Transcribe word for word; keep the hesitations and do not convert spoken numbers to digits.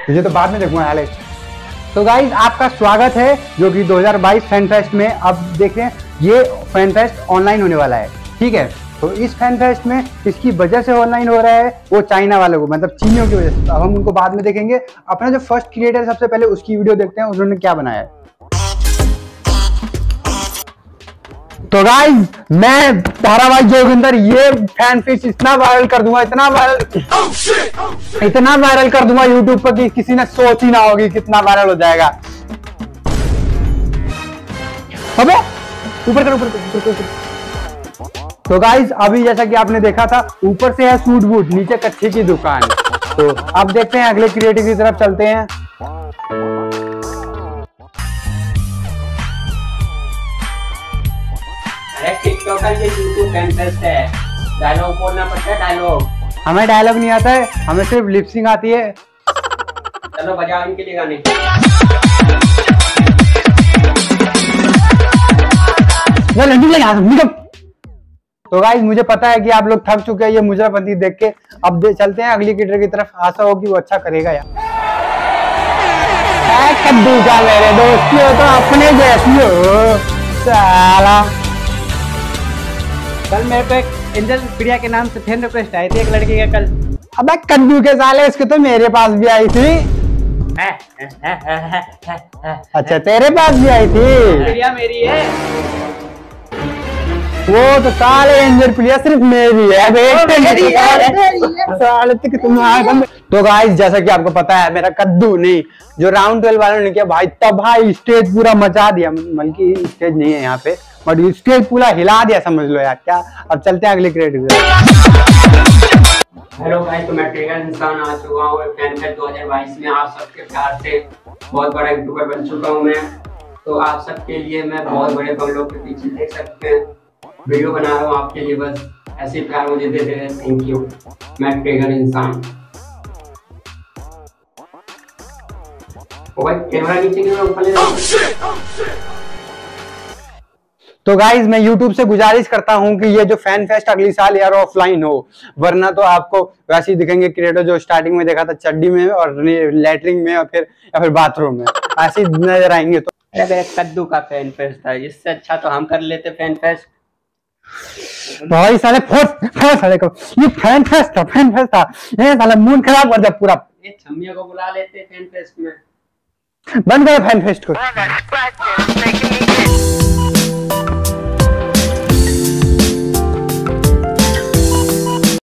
तुझे तो बाद में देखूंगा एलेक्स। तो गाइज आपका स्वागत है जो कि दो हज़ार बाईस फैन फेस्ट में। अब देखें ये फैन फेस्ट ऑनलाइन होने वाला है, ठीक है। तो इस फैन फेस्ट में इसकी वजह से ऑनलाइन हो रहा है वो चाइना वालों को, मतलब चीनियों की वजह से। अब हम उनको बाद में देखेंगे। अपना जो फर्स्ट क्रिएटर सबसे पहले उसकी वीडियो देखते हैं उन्होंने क्या बनाया है। तो गाइज मैं धारावाहिक जोगिंदर ये फैन फेस्ट इतना वायरल कर दूंगा, इतना viral oh, shit, oh, shit. इतना वायरल कर दूंगा यूट्यूब पर कि किसी ने सोच ही ना होगी कितना वायरल हो जाएगा। अबे ऊपर कर ऊपर कर ऊपर। तो गाइज अभी जैसा कि आपने देखा था ऊपर से है सूट बूट, नीचे कच्छे की दुकान। तो अब देखते हैं अगले क्रिएटिव की तरफ चलते हैं। टिकटॉक का ये यूट्यूब फैन फेस्ट है, डायलॉग बोलना पड़ता है। डायलॉग हमें डायलॉग नहीं आता है, हमें सिर्फ लिपसिंग आती है। चलो बजाओ इनके लिए गाने। तो गाइस मुझे पता है कि आप लोग थक चुके हैं ये मुजराबंदी देख के। अब दे चलते हैं अगली क्रिएटर की तरफ। आशा हो कि वो अच्छा करेगा यार। कद्दू का मेरे दोस्ती हो तो अपने जैसी हो साला। कल मेरे को एक एंजल प्रिया के नाम से फैन रिक्वेस्ट आई थी एक लड़की के कल। अबे कद्दू के साले इसके तो मेरे पास भी आई थी। अच्छा तेरे पास भी आई थी। प्रिया मेरी है वो तो साले एंजल प्रिया सिर्फ मेरी है बेटे। साले तक तुम्हारा। तो गाइस जैसा कि आपको पता है मेरा कद्दू नहीं जो राउंड ट्वेल्व वालों ने किया भाई, तब भाई स्टेज पूरा मचा दिया। बल्कि स्टेज नहीं है यहाँ पे बट स्टेज पूरा हिला दिया समझ लो यार क्या। अब चलते हैं अगले क्रिएटिव। हेलो गाइस, तो मैं ट्रिगर इंसान आ चुका हूँ फैन फेस्ट दो हज़ार बाईस में। आप सबके प्यार से बहुत बड़ा यूट्यूबर बन चुका हूँ मैं। तो आप सबके लिए मैं बहुत बड़े बंगलों के पीछे देख सकते हैं वीडियो बना रहा हूँ आपके लिए। बस ऐसे प्यार मुझे देते रहे। Thank you. मैं ट्रिगर इंसान। ओ भाई कैमरा नीचे क्यों ऊपर ले रहा है? तो गाइज मैं YouTube से गुजारिश करता हूं कि ये जो फैन फेस्ट अगली साल यार ऑफलाइन हो, वरना तो आपको वैसे ही दिखेंगे क्रिएटर जो स्टार्टिंग में देखा था चड्डी में और लेटरिंग में और फिर या फिर बाथरूम में ऐसे नजर आएंगे। तो अरे कद्दू का फैन फेस्ट था, इससे अच्छा तो हम कर लेते फैन फेस्ट। भाई साले फोर्स फोर्स साले को ये फैन फेस्ट था, फैन फेस्ट था। ये साला मूड खराब कर दिया पूरा। ये छम्मियों को बुला लेते फैन फेस्ट में। बंद करो फैन फेस्ट को।